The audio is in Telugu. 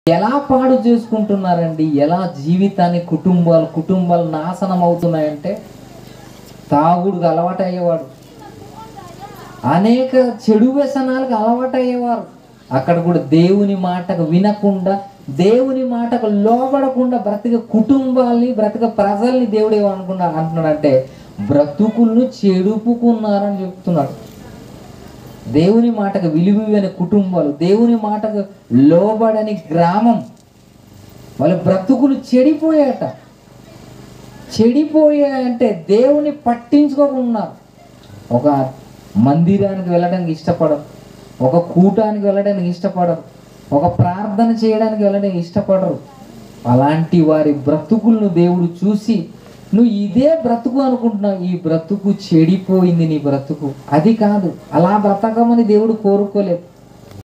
ఎలా పాడు చేసుకుంటున్నారండి, ఎలా జీవితాన్ని కుటుంబాలు నాశనం అవుతున్నాయంటే, తాగుడుకు అలవాటు అయ్యేవాడు, అనేక చెడు వ్యసనాలకు అలవాటు అయ్యేవారు. అక్కడ కూడా దేవుని మాటకు వినకుండా, దేవుని మాటకు లోబడకుండా బ్రతిక కుటుంబాల్ని, బ్రతిక ప్రజల్ని దేవుడు అంటున్నాడంటే బ్రతుకులను చెడుపుకున్నారని చెప్తున్నాడు. దేవుని మాటకు విలువైన కుటుంబాలు, దేవుని మాటకు లోబడని గ్రామం, వాళ్ళ బ్రతుకులు చెడిపోయాయంటే దేవుని పట్టించుకోకున్నారు. ఒక మందిరానికి వెళ్ళడానికి ఇష్టపడరు, ఒక కూటానికి వెళ్ళడానికి ఇష్టపడరు, ఒక ప్రార్థన చేయడానికి వెళ్ళడానికి ఇష్టపడరు. అలాంటి వారి బ్రతుకులను దేవుడు చూసి, నువ్వు ఇదే బ్రతుకు అనుకుంటున్నావు, ఈ బ్రతుకు చెడిపోయింది, నీ బ్రతుకు అది కాదు, అలా బ్రతకమని దేవుడు కోరుకోలేదు.